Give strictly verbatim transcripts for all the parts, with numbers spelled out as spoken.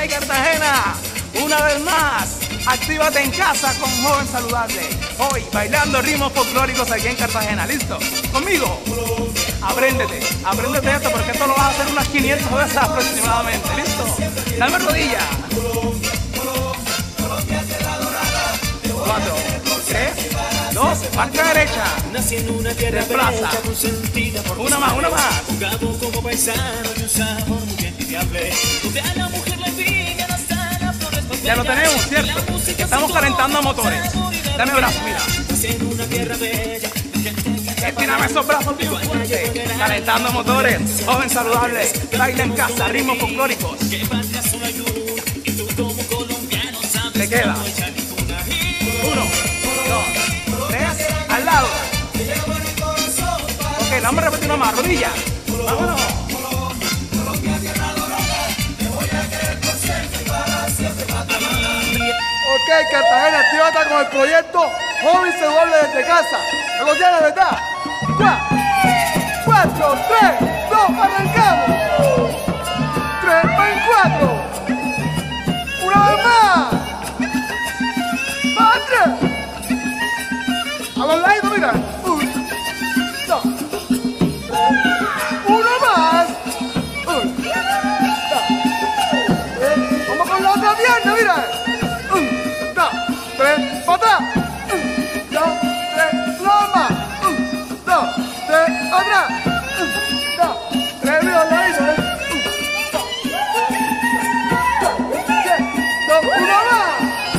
Cartagena, una vez más, actívate en casa con Joven Saludable. Hoy, bailando ritmos folclóricos aquí en Cartagena. ¿Listo? ¿Conmigo? Apréndete, apréndete esto porque esto lo vas a hacer unas quinientas veces aproximadamente. ¿Listo? Dame rodilla. Cuatro, tres, dos, marcha derecha. Desplaza. Una más, una más. Ya lo tenemos, ¿cierto? Estamos calentando motores. Dame brazo, mira. Estírame esos brazos bien fuerte. Calentando motores. Joven Saludable. Baila en casa, ritmos folclóricos. Te queda. Uno, dos, tres, al lado. Ok, vamos a repetir una más. Rodilla. Vámonos. Ok, Cartagena, actívate con el proyecto Joven Saludable desde casa. ¿Me lo tienes, verdad? Cuatro, tres, dos, arrancamos. Tres, en cuatro. Una vez más. Más tres. A los lados, mira. Uno, dos, uno más. Uno, dos, tres. Vamos con la otra pierna, mira. Tres, para atrás. Un, dos, tres, loma. Un, dos, tres, atrás. Un, dos, tres, mira, la hizo, ¿eh? Un, dos, tres, dos, uno más.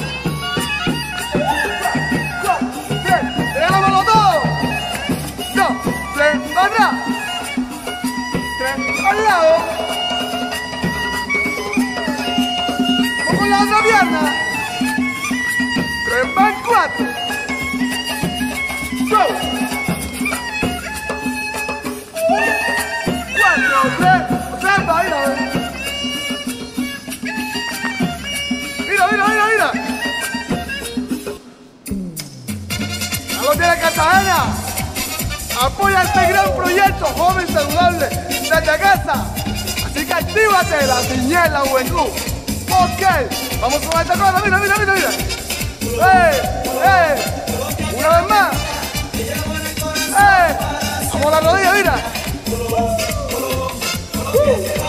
Cuatro, tres, regálamelo todo. Dos, tres, atrás. Tres, al lado. Vamos con la otra pierna. Tres, van cuatro. Go. Cuatro, tres, tres, va, mira. Mira, mira, mira, mira. ¿A lo tiene Cartagena? Apoya este gran proyecto Joven Saludable desde casa. Así que actívate la niñez, la juventud. Ok, vamos con esta cosa, mira, mira, mira, mira. ¡Eh! ¡Eh! ¡Una vez más! ¡Eh! ¡Vamos a la rodilla, mira! Uh.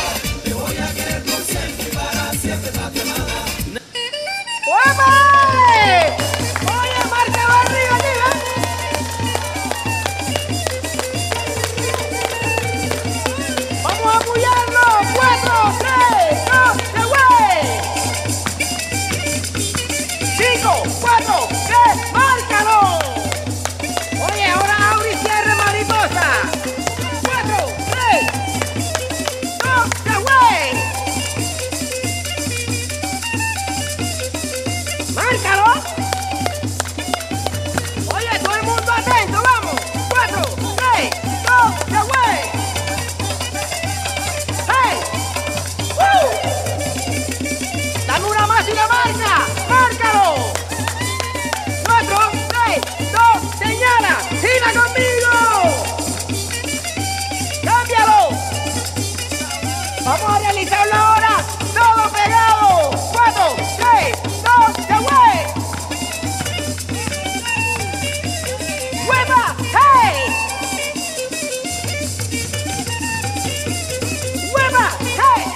¡Oye! ¡Oye, marca barriga, tío! ¡Vamos a apoyarlo! ¡Cuatro, tres, dos, ¡se güey! Cinco, cuatro, tres, márcalo. Oye, ahora abre y cierre mariposa. Cuatro, tres, dos, se güey. Márcalo. Oye, todo el mundo atento, vamos. Cuatro, tres, dos, se güey. Hey. ¡Uh! Dame una más y la marca. ¡Márcalo! Cuatro, tres, dos, señala. ¡Gira conmigo! ¡Cámbialo! Vamos a realizarlo ahora. Todo pegado. Cuatro, tres, dos, se güey. ¡Hueva! ¡Hey! ¡Hueva! ¡Hey!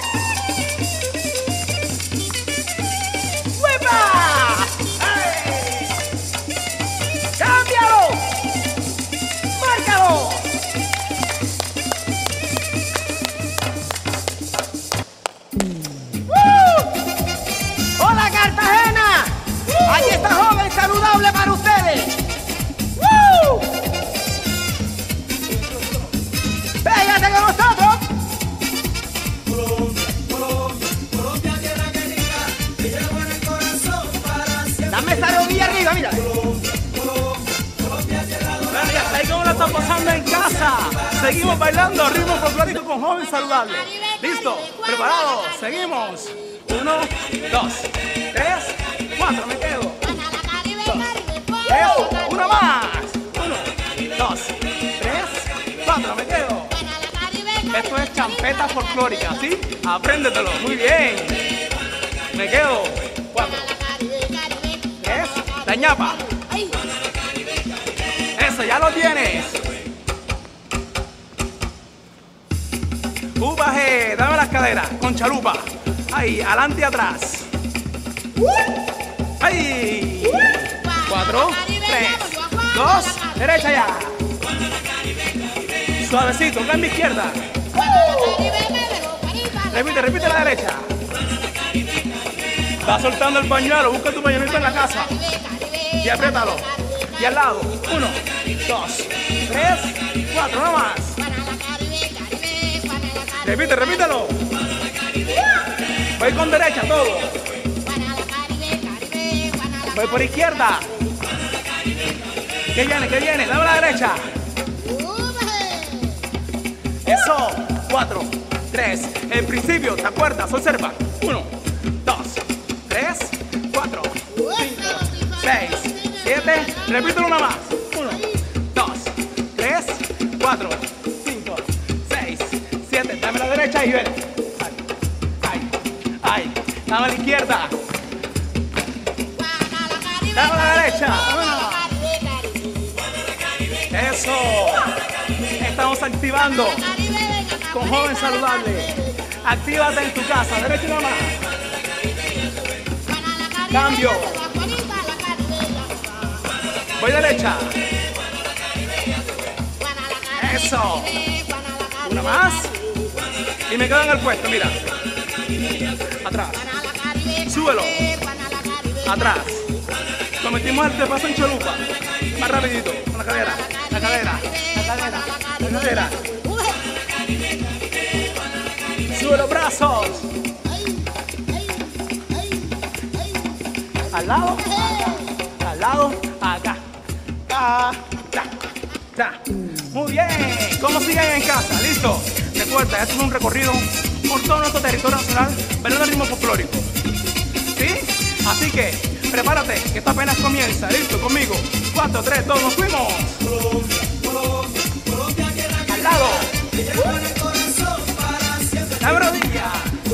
¡Hueva! ¡Hey! ¡Cámbialo! ¡Márcalo! ¡Uh! ¡Hola, Cartagena! Aquí está Joven Saludable para ustedes. ¡Uh! ¡Pégate con nosotros! Dame esa rodilla arriba, mira. Bueno, ya está ahí como la están pasando en casa. Seguimos bailando ritmo folclórico con Joven Saludable. ¿Listo? ¿Preparados? Seguimos. Uno, dos, tres, cuatro. Me quedo. Dos, tres, uno más. Uno, dos, tres, cuatro. Me quedo. Esto es champeta folclórica, ¿sí? Apréndetelo. Muy bien. Me quedo. Cuatro. Tres. La ñapa. Eso, ya lo tienes. U bajé, dame las caderas, con chalupa. Ahí, adelante y atrás. Ahí. Cuatro, tres, dos, derecha ya. Suavecito, cambia izquierda. Repite, repite la derecha. Va soltando el pañuelo, busca tu pañuelito en la casa. Y apriétalo. Y al lado. Uno, dos, tres, cuatro, no más. Repite, repítelo. Voy con derecha todo. Voy por izquierda. ¿Qué viene? ¿Qué viene? Dame la derecha. Eso. Cuatro, tres. En principio, ¿te acuerdas? Observa. Uno, dos, tres, cuatro, cinco, seis, siete. Repítelo una más. Uno, dos, tres, cuatro, cinco, seis, siete. Dame la derecha y ven. Ay, ay, ay. Dame la izquierda. Dame la derecha. Eso. Estamos activando con Joven Saludable. Actívate en tu casa. Derecha y nada más. Cambio. Voy derecha. Eso. Una más. Y me quedo en el puesto, mira. Atrás. Súbelo. Atrás. Cometimos el trepazo en chalupa. Más rapidito. Con la cadera. La cadera. La cadera. La cadera. Sube los brazos. Al lado. Acá. Al lado. Acá. Acá. Ya. Ya. Muy bien. ¿Cómo siguen en casa? ¿Listo? Recuerda, esto es un recorrido por todo nuestro territorio nacional, bailando el ritmo folclórico. ¿Sí? Así que prepárate, que esto apenas comienza. ¿Listo? Conmigo. Cuatro, tres, dos, nos fuimos. Al lado. La rodilla.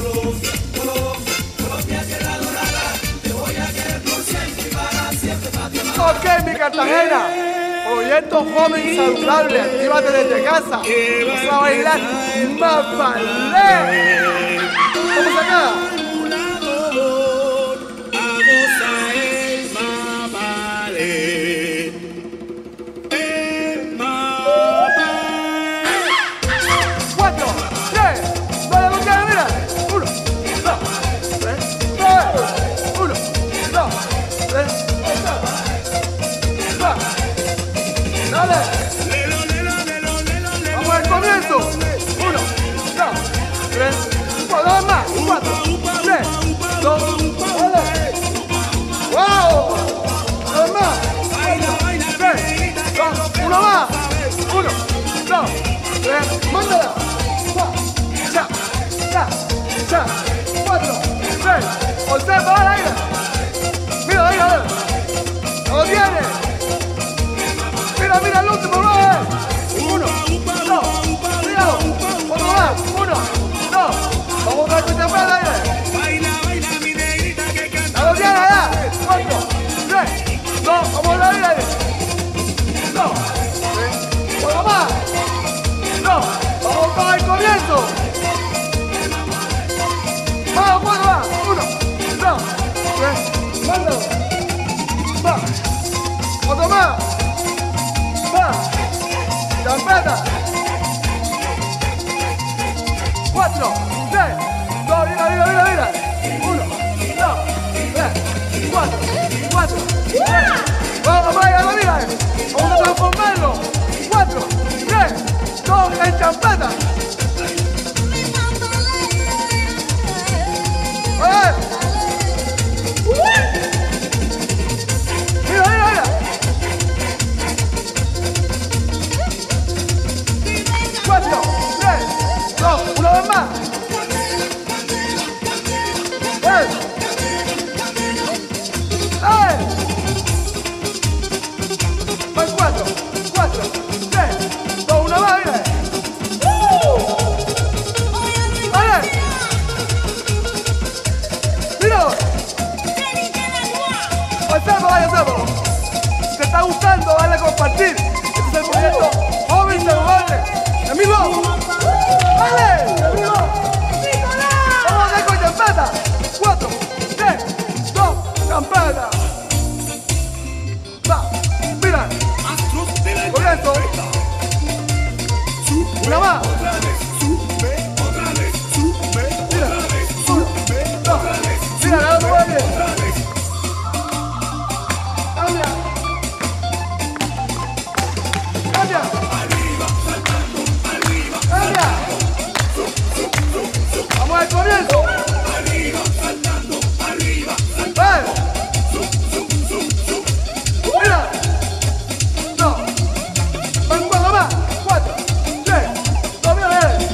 Ok, mi Cartagena. Proyecto Joven Saludable. Actívate desde casa. Vamos a bailar más ballet. Vamos acá. Vamos al comienzo. Uno, dos, tres, cuatro más. Cuatro, tres, dos, dale. ¡Wow! Dos más. Tres, dos, uno más. Uno, dos, tres, mándala. Ya, ya, ya. Cuatro, tres, observa al aire. Mira, mira, mira. ¡Lo tiene! Mira, mira el último, bro. Uno, dos, cuidado. Otro más. Uno, dos. Vamos a dar cuenta para el aire. ¡La tiene allá! Cuatro, tres, dos, vamos a dar el aire. Dos, tres, otro más. Dos, vamos para el comienzo. Vamos, cuatro más. Uno, dos, tres, mándalo. Va. Otro más. Va. Champeta. Cuatro, tres, dos, mira, mira, mira, mira. Uno, dos, tres, cuatro, cuatro, tres. Vamos, vaya, mira. Vamos a transformarlo. Cuatro, tres, dos, en champeta. ¡Eh! Mira, mira, mira. Cuatro, tres, dos, una vez más. ¡Eh! ¡Eh! Van cuatro. eso. Una más. Mira, uno, dos. Mira, la otra muy bien. Cambia. Cambia. Cambia. Vamos al comienzo. ¡Ven! Mira. No. Van cuatro más. Cuatro. Tres. Dos bien.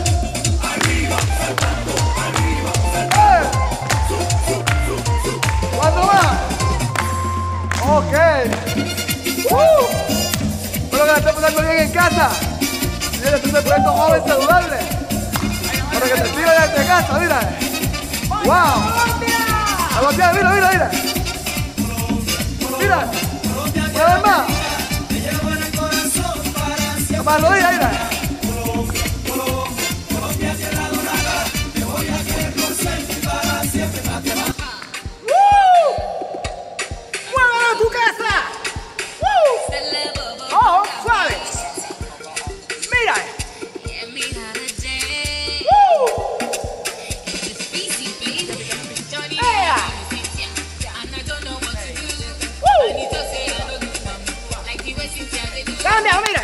¡Eh! Cuatro más. Ok. ¡Uh! Espero que la estés pasando bien en casa. Mira, este es el proyecto Joven Saludable. Para que te siga desde casa, mira. ¡Wow! A voltear, mira, mira, mira. Mira. Una vez más. Más rodillas, mira. ¡Muévelo a tu casa! ¡Woo! ¡Oh, suave! ¡Mira! ¡Woo! ¡Ea! ¡Woo! ¡Cambia, mira!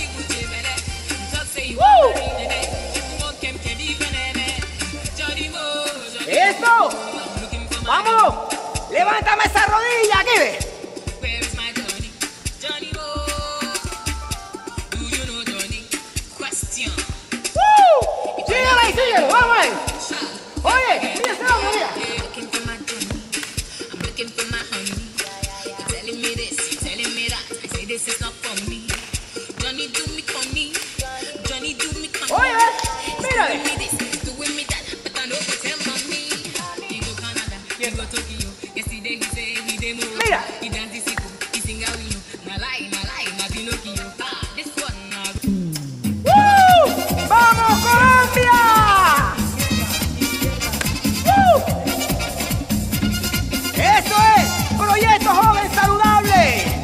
¡Woo! ¡Eso! ¡Vamos! ¡Levántame esa rodilla! ¿Qué ves? ¡Woo! ¡Síguelo ahí, síguelo! ¡Vamos ahí! Oye, mira ese hombre, mira. Oye, mírale. Mira. ¡Woo! ¡Vamos, Colombia! ¡Woo! ¡Eso es! ¡Proyecto Joven Saludable!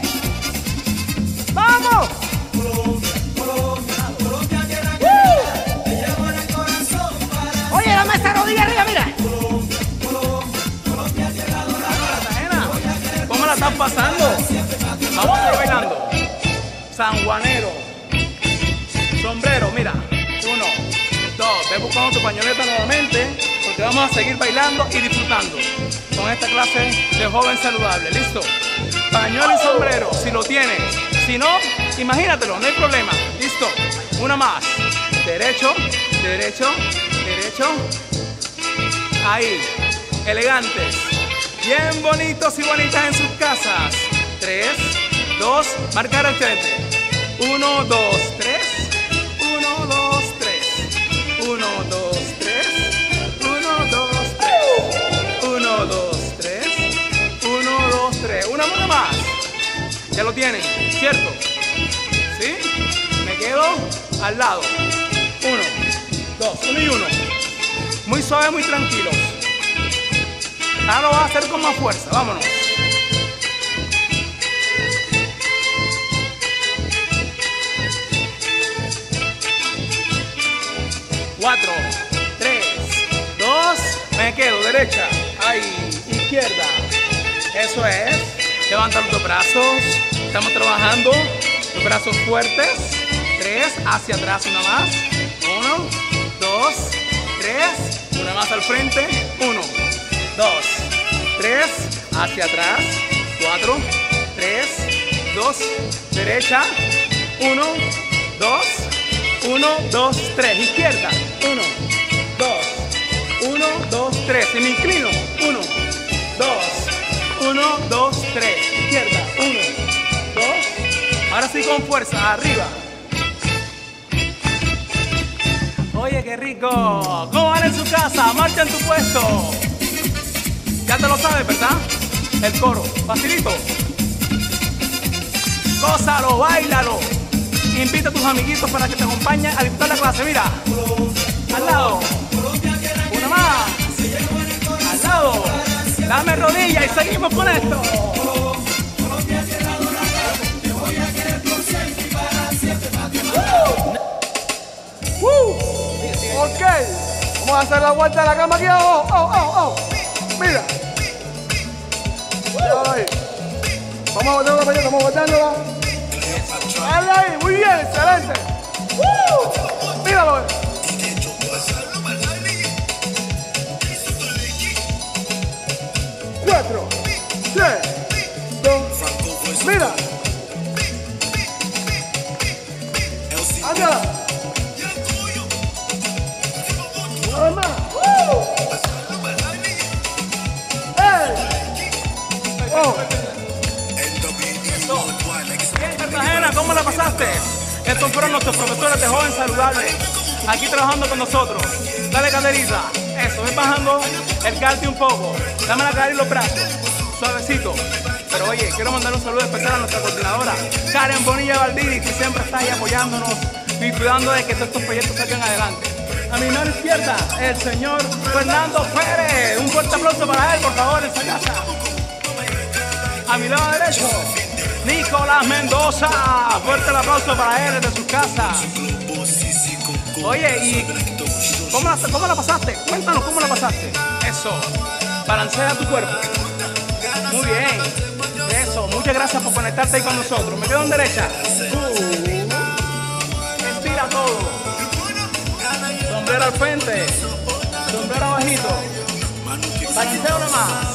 ¡Vamos! ¡Woo! Oye, dame esa rodilla arriba, mira. ¿Cómo la están pasando? Vamos a ir bailando. Sanjuanero. Sombrero, mira. Uno, dos. Ve buscando tu pañoleta nuevamente, porque vamos a seguir bailando y disfrutando con esta clase de Joven Saludable. ¿Listo? Pañuelo y sombrero, si lo tienes. Si no, imagínatelo, no hay problema. ¿Listo? Una más. Derecho, derecho, derecho. Ahí. Elegantes. Bien bonitos y bonitas en sus casas. Tres, dos, marcar al frente. Uno, dos, tres. Uno, dos, tres. Uno, dos, tres. Uno, dos, tres. Uno, dos, tres. Uno, dos, tres. Una mano más. Ya lo tienen, ¿cierto? ¿Sí? Me quedo al lado. Uno, dos, uno y uno. Muy suave, muy tranquilo. Ahora lo vas a hacer con más fuerza. Vámonos. Cuatro, tres, dos, me quedo. Derecha, ahí, izquierda. Eso es. Levanta los dos brazos. Estamos trabajando. Los brazos fuertes. Tres, hacia atrás, una más. Uno, dos, tres. Una más al frente. Uno, dos, tres, hacia atrás, cuatro, tres, dos, derecha, uno, dos, uno, dos, tres, izquierda, uno, dos, uno, dos, tres, y me inclino, uno, dos, uno, dos, tres, izquierda, uno, dos, ahora sí con fuerza, arriba. Oye, qué rico. ¿Cómo van en su casa? Marcha en tu puesto. Ya te lo sabes, ¿verdad? El coro, facilito. Gózalo, báilalo. Invita a tus amiguitos para que te acompañen a disfrutar la clase. Mira, al lado. Una más. Al lado. Dame rodilla y seguimos con esto. Vamos a hacer la vuelta de la cama aquí. Oh, oh, oh, oh. Mira. Ahí. Vamos a botar una pañeta, vamos a botándola. Dale ahí, muy bien, excelente. ¡Uh! Míralo. Cuatro, tres, dos, mira. Anda. Una vez más. ¡Uh! ¡Ey! ¡Oh! Bien, Cartagena, ¿cómo la pasaste? Estos fueron nuestros profesores de Joven Saludable, aquí trabajando con nosotros. Dale, caderita. Eso, ven bajando el carte un poco. Dame la cara y los brazos. Suavecito. Pero oye, quiero mandar un saludo especial a nuestra coordinadora, Karen Bonilla Valdiri, que siempre está ahí apoyándonos y cuidando de que todos estos proyectos salgan adelante. A mi mano izquierda, el señor Fernando Pérez. Un fuerte aplauso para él, por favor, en esa casa. A mi lado derecho, Nicolás Mendoza. Fuerte el aplauso para él desde su casa. Oye, ¿y cómo la, cómo la pasaste? Cuéntanos cómo la pasaste. Eso, balancea tu cuerpo. Muy bien. Eso, muchas gracias por conectarte ahí con nosotros. Me quedo en derecha. Uh, estira todo. Sombrero al frente. Sombrero abajito. Balanceo nomás.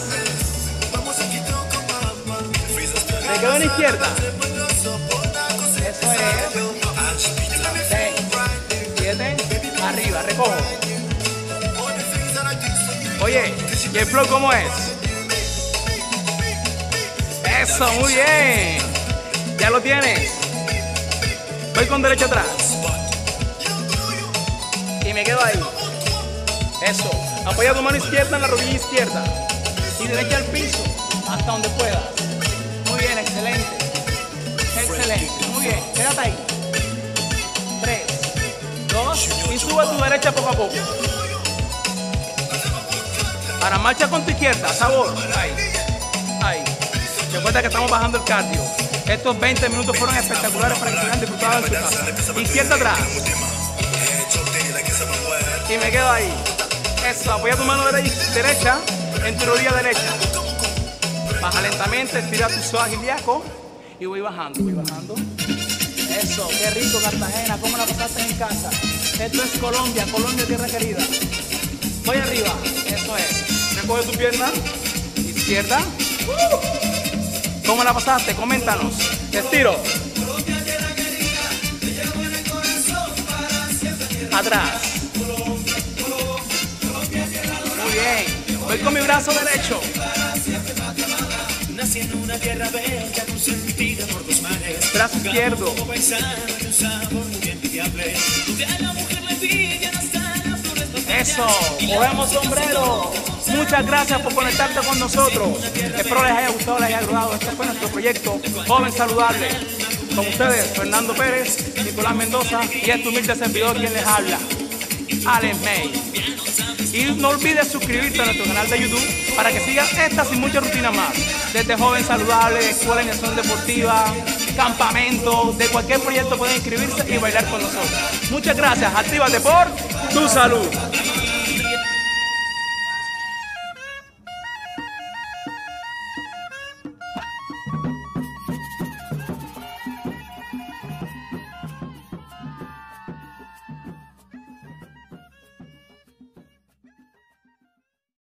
Me quedo en la izquierda. Eso es. seis, siete, arriba, recojo. Oye, ¿y el flow cómo es? Eso, muy bien. Ya lo tienes. Voy con derecha atrás. Y me quedo ahí. Eso. Apoya tu mano izquierda en la rodilla izquierda. Y derecha al piso, hasta donde puedas. Muy bien, excelente. Excelente. Muy bien, quédate ahí. Tres, dos, y sube a tu derecha poco a poco. Ahora marcha con tu izquierda, sabor. Ahí. Ahí. Recuerda que estamos bajando el cardio. Estos veinte minutos fueron espectaculares para que se hayan disfrutado en su casa. Izquierda atrás. Y me quedo ahí. Eso, apoya tu mano derecha en tu rodilla derecha. Baja lentamente, estira tu psoas ilíaco y voy bajando, voy bajando. Eso, qué rico, Cartagena. ¿Cómo la pasaste en casa? Esto es Colombia, Colombia, tierra querida. Voy arriba, eso es. Recoge tu pierna izquierda. ¿Cómo la pasaste? Coméntanos. Te estiro. Atrás. Muy bien. Voy con mi brazo derecho. Nací en una tierra bella, consentida por dos mares. Brazo izquierdo. Eso, movemos sombrero. Muchas gracias por conectarte con nosotros. Espero les haya gustado, les haya agradado. Este fue nuestro proyecto Joven Saludable. Con ustedes, Fernando Pérez, Nicolás Mendoza y este humilde servidor quien les habla, Alex May. Y no olvides suscribirte a nuestro canal de YouTube para que sigas estas y muchas rutinas más. Desde Joven Saludable, escuela de iniciación deportiva, campamento, de cualquier proyecto pueden inscribirse y bailar con nosotros. Muchas gracias. Actívate por tu salud.